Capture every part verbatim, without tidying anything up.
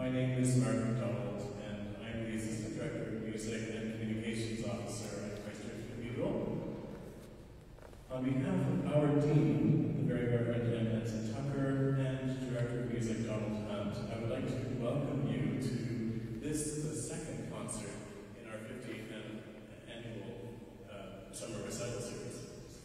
My name is Mark McDonald, and I'm the Assistant Director of Music and Communications Officer at Christchurch Cathedral. On behalf of our team, the Very Reverend Nancy Tucker, and Director of Music Donald Hunt, I would like to welcome you to this, the second concert in our fiftieth annual uh, Summer Recital Series.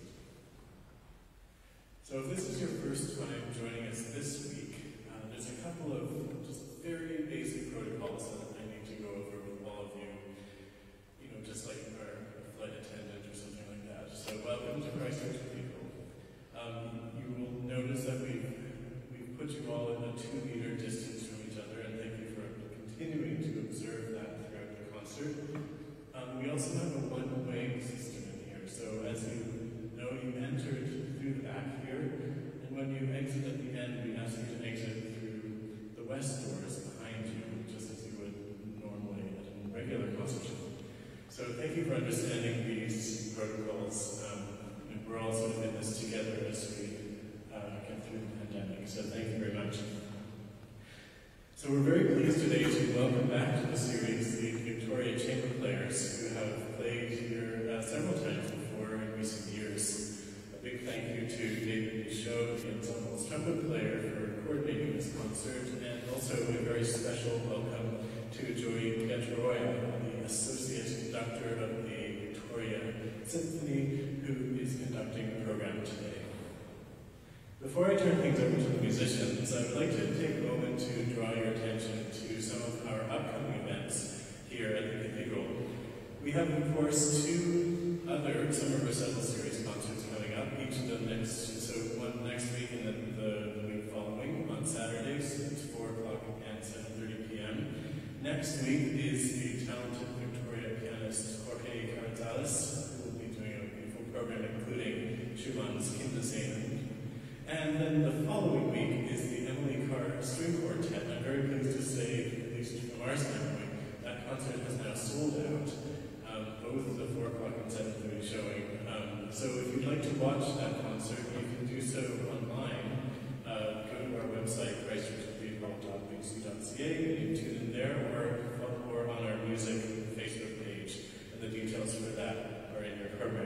So if this is your first time joining us this week, uh, there's a couple of just very basic protocols that I need to go over with all of you, you know, just like our flight attendant or something like that. So welcome to Christchurch Cathedral. Um, you will notice that we've, we've put you all in a two meter distance from each other, and thank you for continuing to observe that throughout the concert. Um, we also have a one-way system in here, so as you know, you entered through the back here, and when you exit at the end, we ask you to exit through the west doors behind you, just as you would normally at a regular concert. So thank you for understanding these protocols. Um, we're all sort of in this together as we uh, get through the pandemic, so thank you very much. So we're very pleased today to welcome back to the series the Victoria Chamber Players, who have played here uh, several times before in recent years. A big thank you to David Michaud, the ensemble's trumpet player, for coordinating this concert, and also a very special welcome to Joey Pietroia, the Associate Conductor of the Victoria Symphony, who is conducting the program today. Before I turn things over to the musicians, I would like to take a moment to draw your attention to some of our upcoming events here at the Cathedral. We have, of course, two other Summer Recital Series concerts coming up, each of them next, so one next week and then the, the week following on Saturdays at four o'clock and seven thirty p m Next week is the talented Victoria pianist Jorge Carrizales, who will be doing a beautiful program including Schumann's Kinderscenen. And then the following week is the Emily Carr String Quartet. I'm very pleased to say, at least from our standpoint, that concert has now sold out, um, both the four o'clock and seven thirty showing. Um, so if you'd like to watch that concert, you can do so online. Uh, go to our website, christchurch cathedral dot b c dot c a, and you can tune in there, or, or on our music Facebook page, and the details for that are in your program.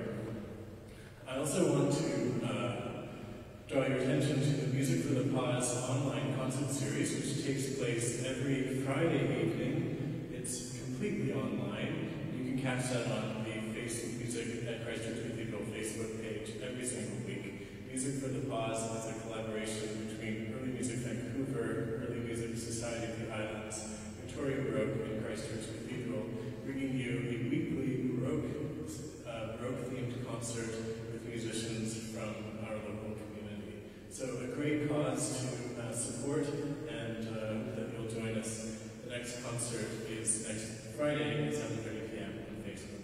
I also want to uh, draw your attention to the Music for the Pause online concert series, which takes place every Friday evening. It's completely online. You can catch that on the Facebook Music at Christchurch Cathedral Facebook page every single week. Music for the Pause is a collaboration between Early Music Vancouver, Early Music Society of the Islands, Victoria Baroque, and Christchurch Cathedral, bringing you a weekly Baroque, uh, Baroque-themed concert with musicians from our local community. So a great cause to uh, support, and uh, that you'll join us. The next concert is next Friday at seven thirty p m on Facebook.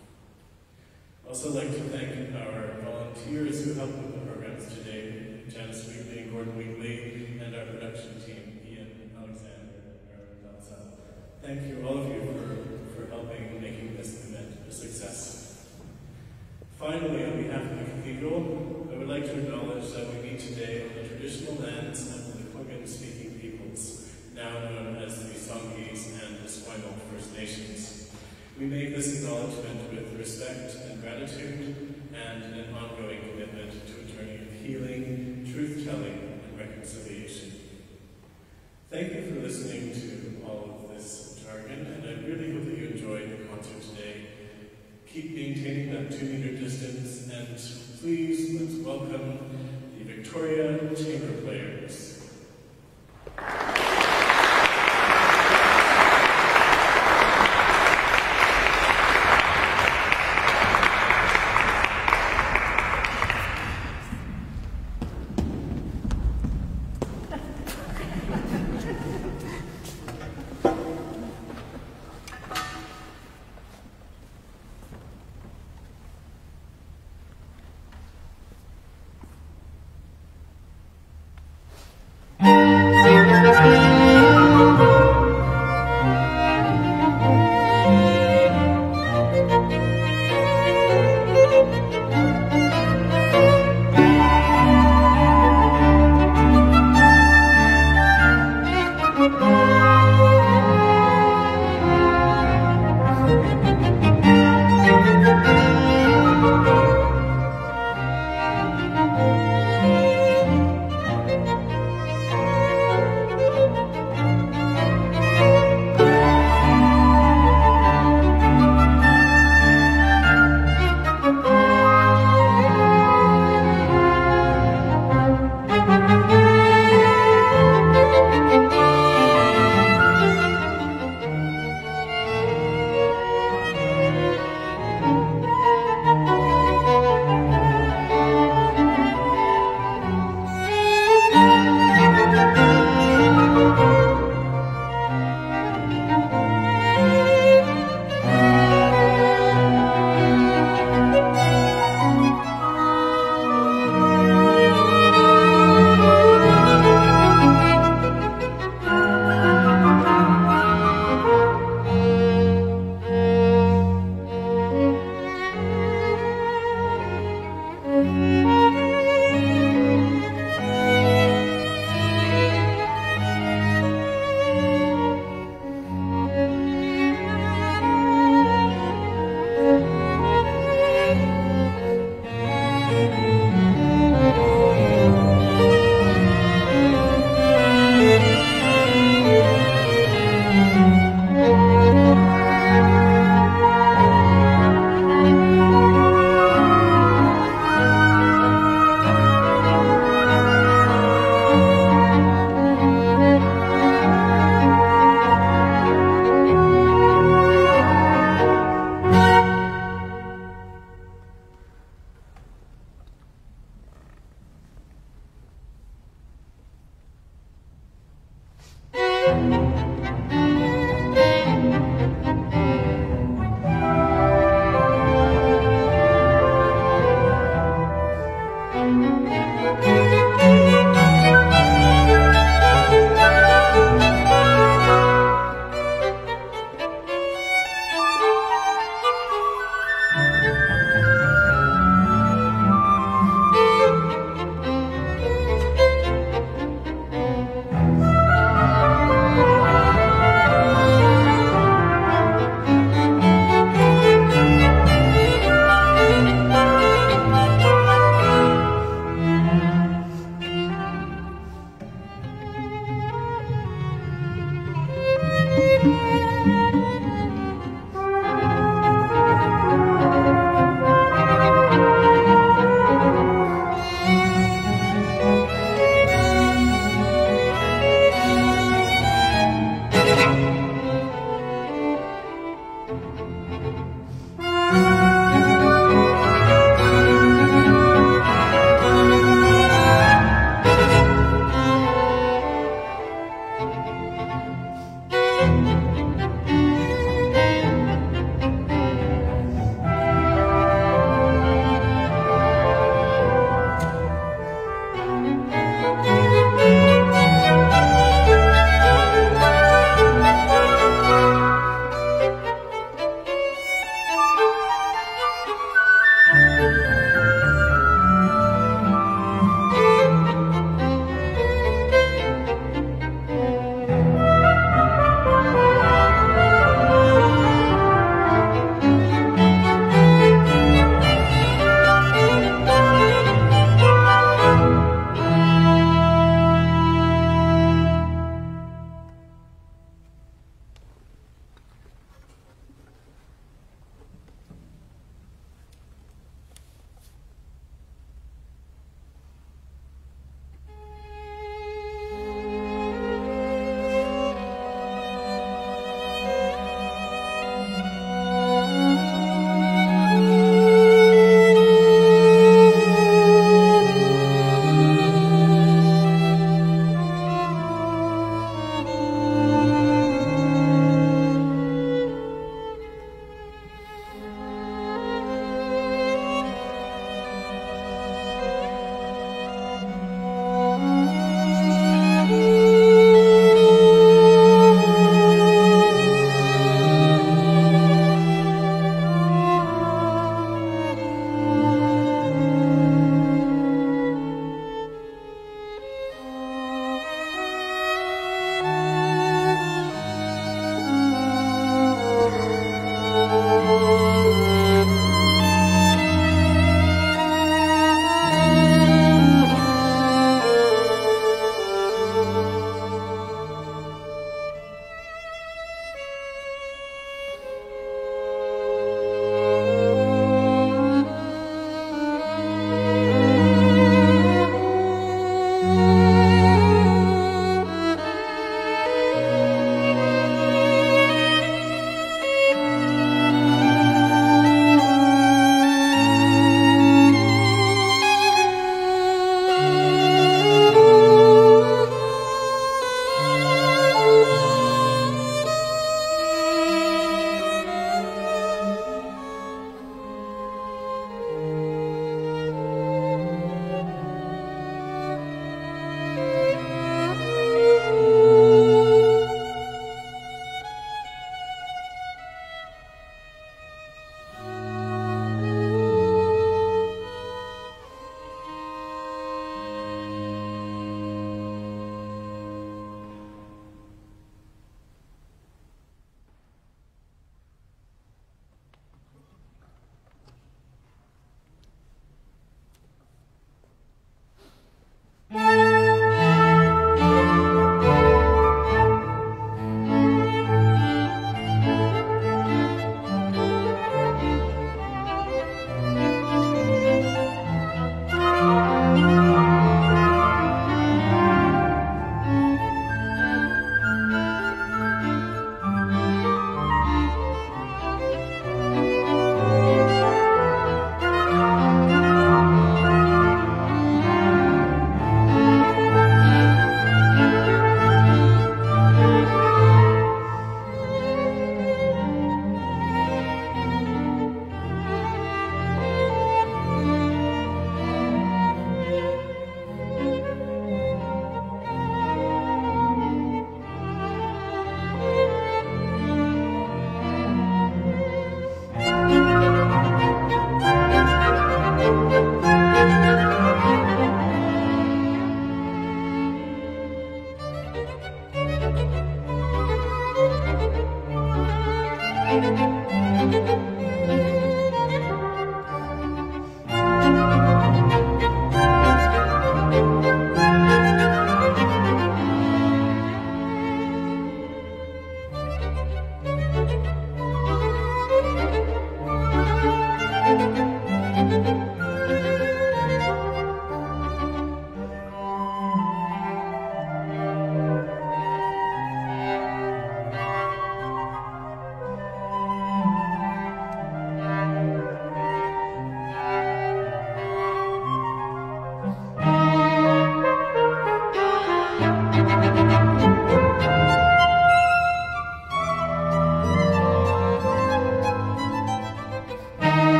I'd also like to thank our volunteers who helped with the programs today, Janice Wheatley and Gordon Wheatley, and our production team, Ian, Alexander, and Aaron Dalsell. Thank you, all of you, for, for helping making this event a success. Finally, on behalf of the Cathedral, I would like to acknowledge that we meet today on the traditional lands of the Klingon-speaking peoples, now known as the Songhees and the Esquimalt First Nations. We make this acknowledgement with respect and gratitude, and an ongoing commitment to a journey of healing, truth-telling, and reconciliation. Thank you for listening to all of this jargon, and I really hope that you enjoyed the concert today. Keep maintaining that two meter distance, and please let's welcome the Victoria Chamber Players.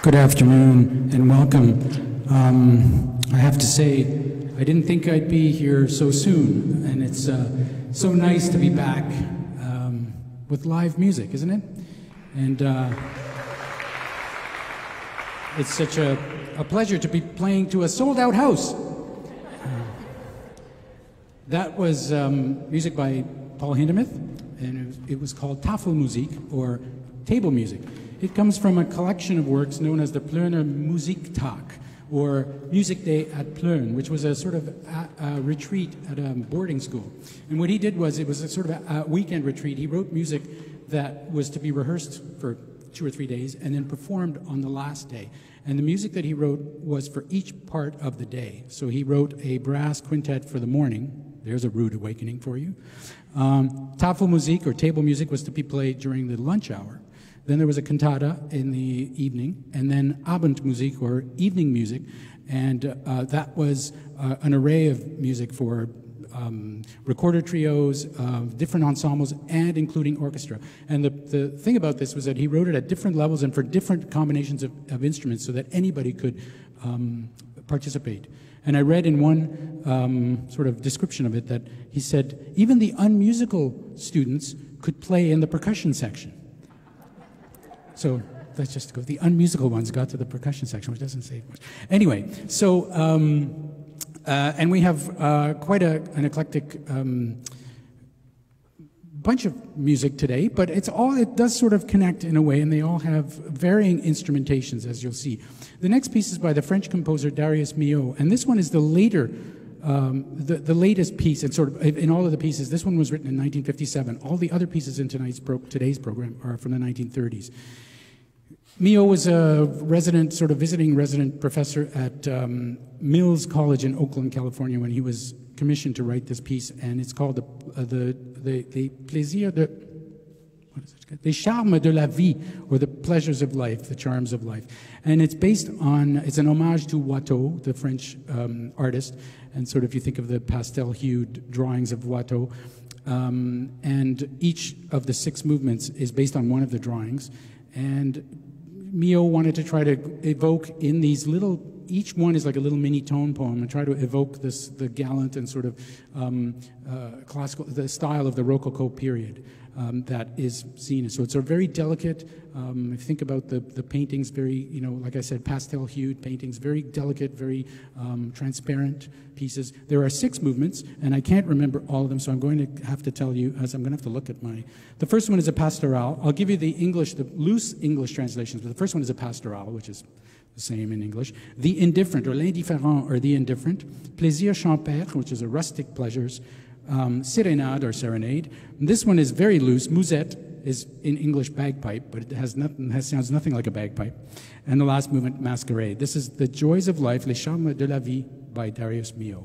Good afternoon and welcome. Um, I have to say, I didn't think I'd be here so soon, and it's uh, so nice to be back um, with live music, isn't it? And uh, it's such a, a pleasure to be playing to a sold-out house. Uh, that was um, music by Paul Hindemith, and it was, it was called Tafelmusik, or table music. It comes from a collection of works known as the Pleuner Musiktag, or Music Day at Pleun, which was a sort of a, a retreat at a boarding school. And what he did was, it was a sort of a, a weekend retreat. He wrote music that was to be rehearsed for two or three days and then performed on the last day. And the music that he wrote was for each part of the day. So he wrote a brass quintet for the morning. There's a rude awakening for you. Um, Tafelmusik, or table music, was to be played during the lunch hour. Then there was a cantata in the evening, and then Abendmusik, or evening music, and uh, that was uh, an array of music for um, recorder trios, uh, different ensembles, and including orchestra. And the, the thing about this was that he wrote it at different levels and for different combinations of, of instruments so that anybody could um, participate. And I read in one um, sort of description of it that he said, even the unmusical students could play in the percussion section. So let's just go. The unmusical ones got to the percussion section, which doesn't say much. Anyway, so, um, uh, and we have uh, quite a, an eclectic um, bunch of music today, but it's all, it does sort of connect in a way, and they all have varying instrumentations, as you'll see. The next piece is by the French composer Darius Milhaud, and this one is the later Um, the, the latest piece, and sort of in all of the pieces, this one was written in nineteen fifty-seven. All the other pieces in tonight's pro, today's program are from the nineteen thirties. Milhaud was a resident, sort of visiting resident professor at um, Mills College in Oakland, California, when he was commissioned to write this piece, and it's called the uh, the the, the plaisir de what is it? Les charmes de la vie, or the pleasures of life, the charms of life. And it's based on, it's an homage to Watteau, the French um, artist, and sort of you think of the pastel-hued drawings of Watteau. Um, and each of the six movements is based on one of the drawings. And Milhaud wanted to try to evoke in these little, each one is like a little mini tone poem, and try to evoke this, the gallant and sort of um, uh, classical, the style of the Rococo period. Um, that is seen. So it's a very delicate, um, think about the, the paintings, very, you know, like I said, pastel-hued paintings, very delicate, very um, transparent pieces. There are six movements, and I can't remember all of them, so I'm going to have to tell you, as I'm going to have to look at my... The first one is a pastoral. I'll give you the English, the loose English translations, but the first one is a pastoral, which is the same in English. The indifferent, or l'indifférent, or the indifferent. Plaisir champêtre, which is a rustic pleasures. Um, serenade, or serenade. And this one is very loose. Musette is in English bagpipe, but it has nothing, has, sounds nothing like a bagpipe. And the last movement, masquerade. This is The Joys of Life, Les Charmes de la Vie, by Darius Milhaud.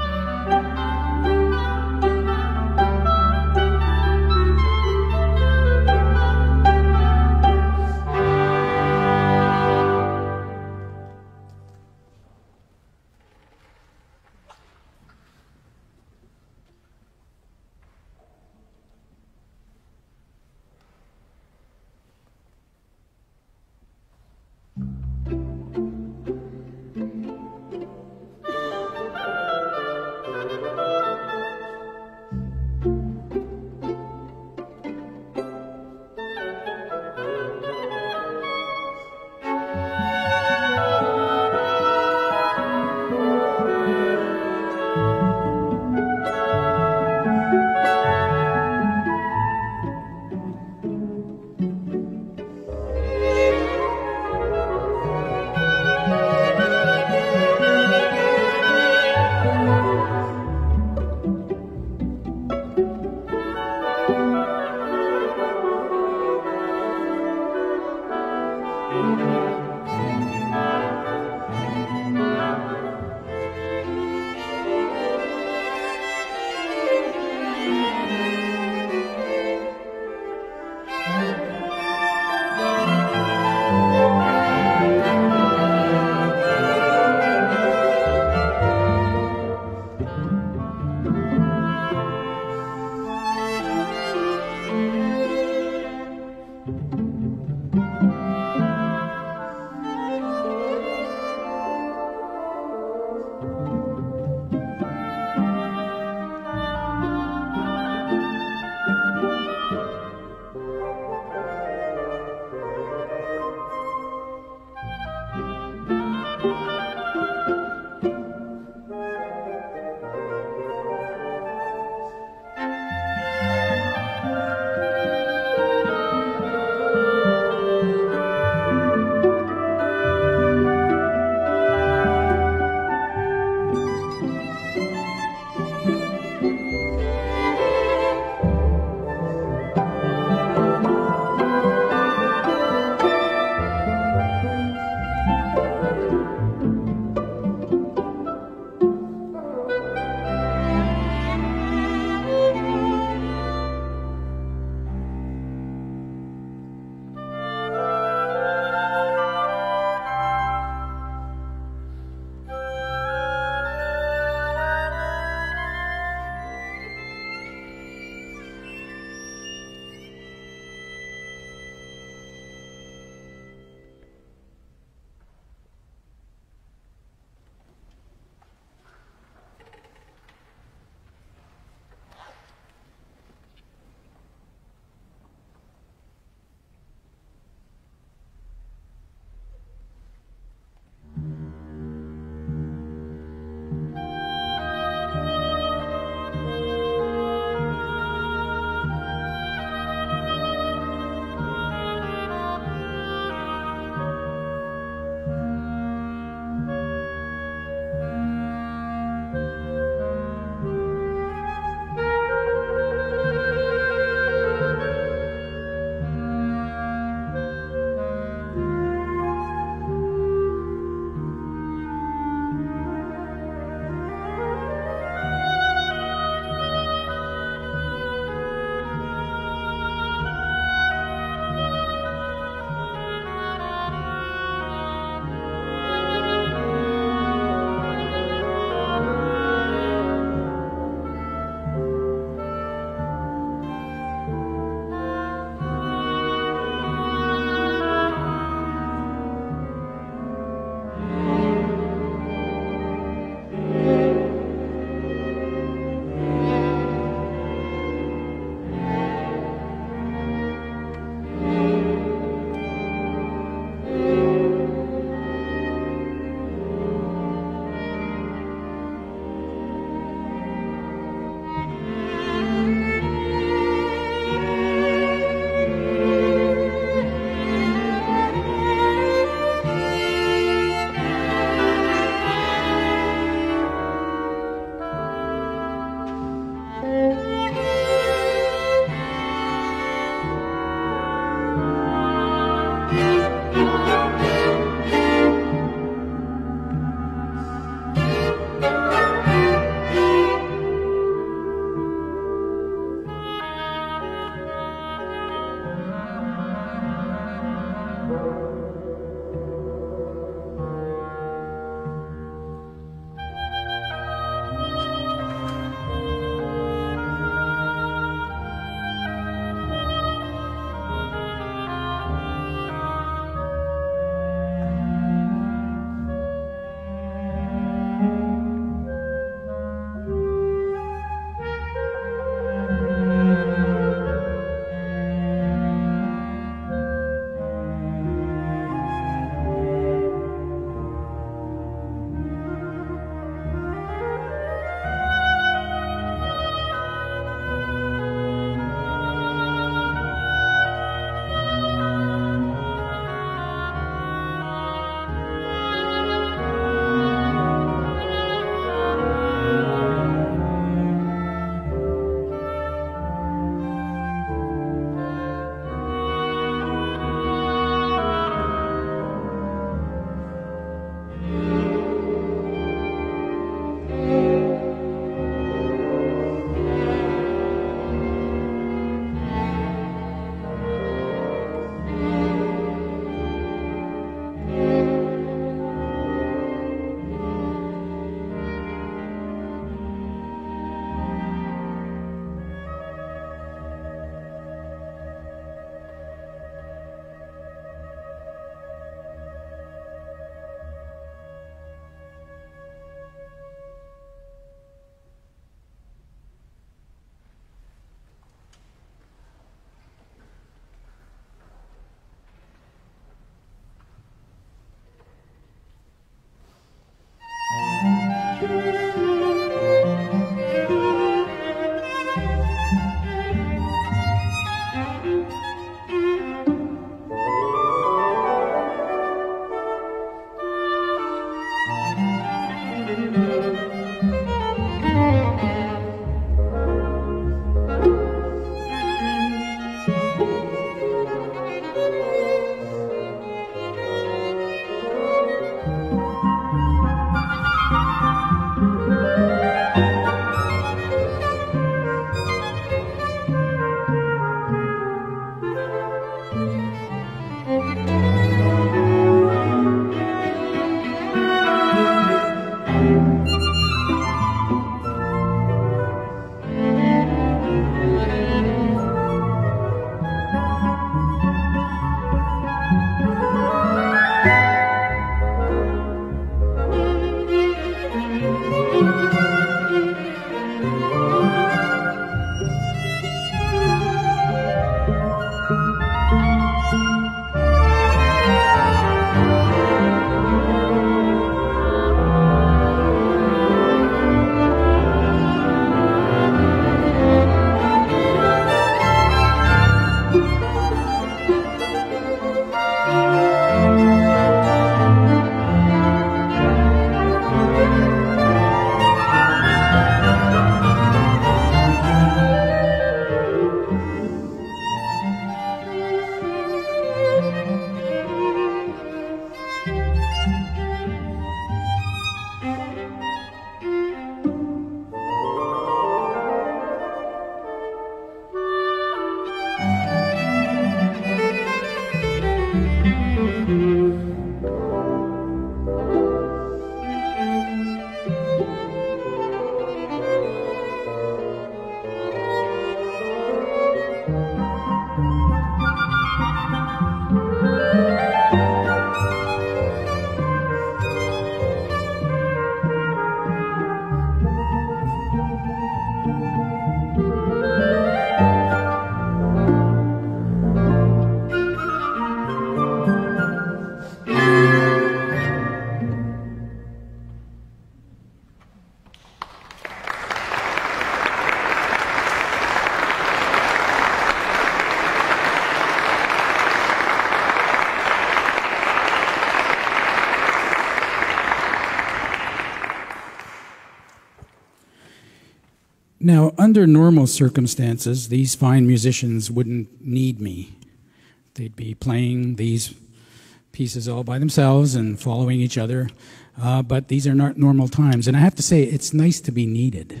Now, under normal circumstances, these fine musicians wouldn't need me. They'd be playing these pieces all by themselves and following each other. Uh, but these are not normal times. And I have to say, it's nice to be needed.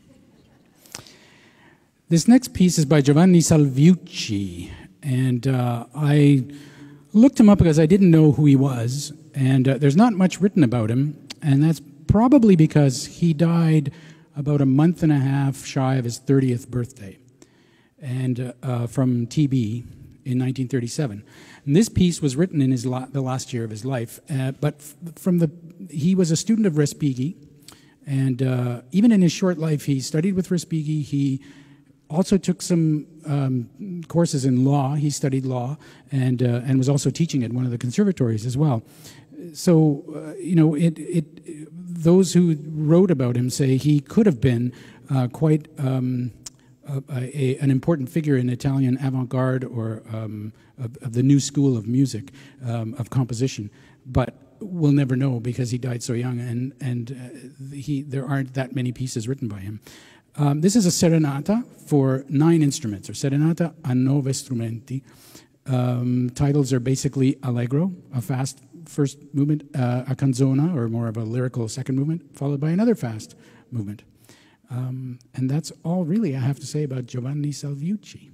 This next piece is by Giovanni Salviucci. And uh, I looked him up because I didn't know who he was. And uh, there's not much written about him. And that's probably because he died about a month and a half shy of his thirtieth birthday, and uh, uh, from T B in nineteen thirty-seven. And this piece was written in his la the last year of his life, uh, but f from the he was a student of Respighi, and uh, even in his short life, he studied with Respighi. He also took some um, courses in law. He studied law, and uh, and was also teaching at one of the conservatories as well. So uh, you know, it it. Those who wrote about him say he could have been uh, quite um, a, a, an important figure in Italian avant-garde or um, of, of the new school of music, um, of composition. But we'll never know because he died so young, and, and uh, he, there aren't that many pieces written by him. Um, this is a serenata for nine instruments, or serenata a nove strumenti. Um, titles are basically allegro, a fast first movement, uh, a canzona, or more of a lyrical second movement, followed by another fast movement. Um, and that's all really I have to say about Giovanni Salviucci.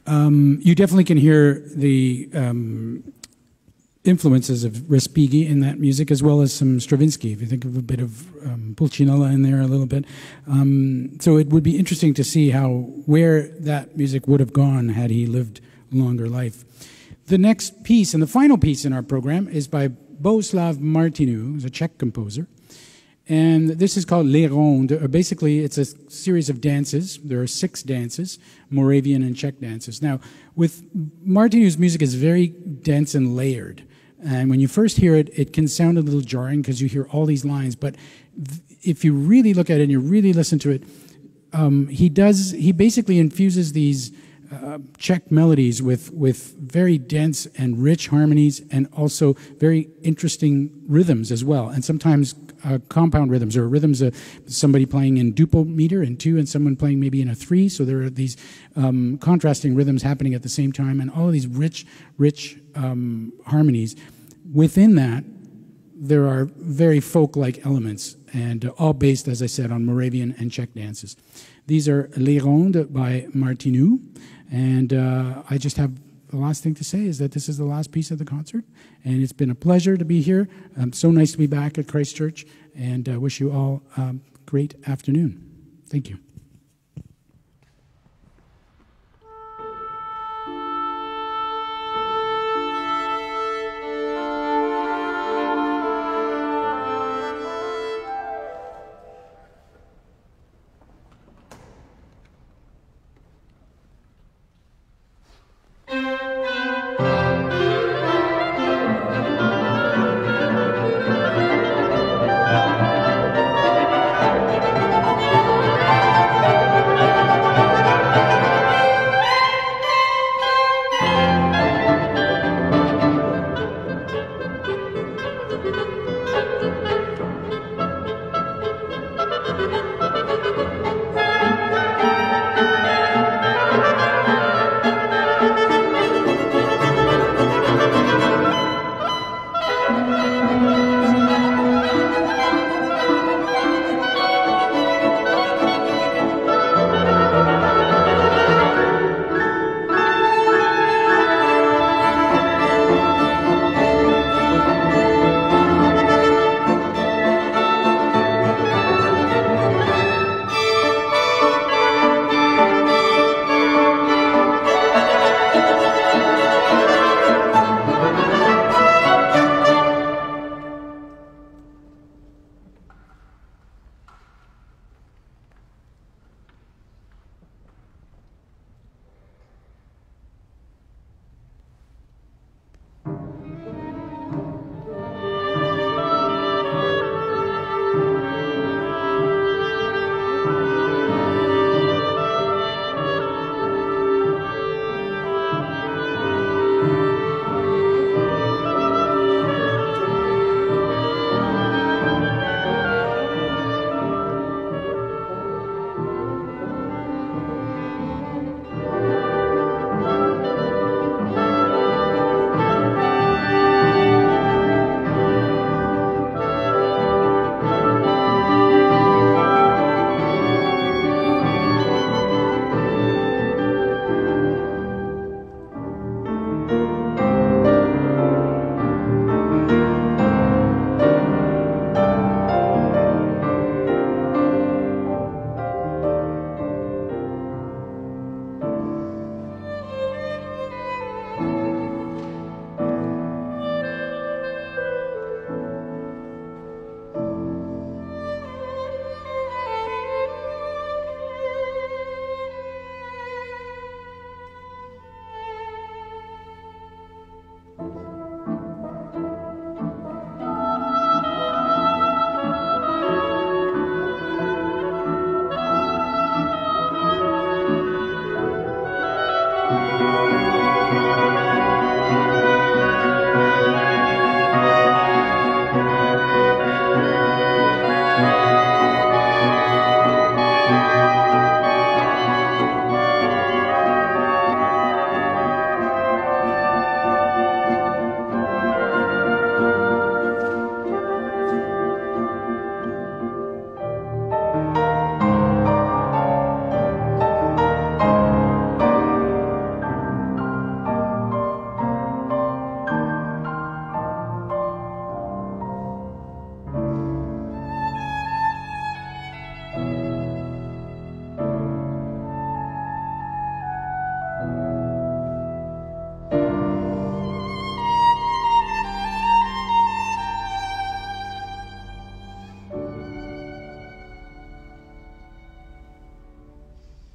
Um, you definitely can hear the um, influences of Respighi in that music, as well as some Stravinsky, if you think of a bit of um, Pulcinella in there a little bit. Um, so it would be interesting to see how, where that music would have gone had he lived a longer life. The next piece, and the final piece in our program, is by Bohuslav Martinu, who's a Czech composer. And this is called Les Rondes. Or basically, it's a series of dances. There are six dances, Moravian and Czech dances. Now, with Martinu's music is very dense and layered. And when you first hear it, it can sound a little jarring because you hear all these lines. But if you really look at it and you really listen to it, um, he does. He basically infuses these uh, Czech melodies with with very dense and rich harmonies, and also very interesting rhythms as well. And sometimes uh, compound rhythms, or rhythms of somebody playing in duple meter in two, and someone playing maybe in a three. So there are these um, contrasting rhythms happening at the same time, and all of these rich, rich um, harmonies. Within that, there are very folk-like elements, and uh, all based, as I said, on Moravian and Czech dances. These are Les Rondes by Martinu, and uh, I just have the last thing to say is that this is the last piece of the concert, and it's been a pleasure to be here. Um, so nice to be back at Christ Church, and uh, wish you all a um, great afternoon. Thank you. Thank you.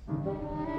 Thank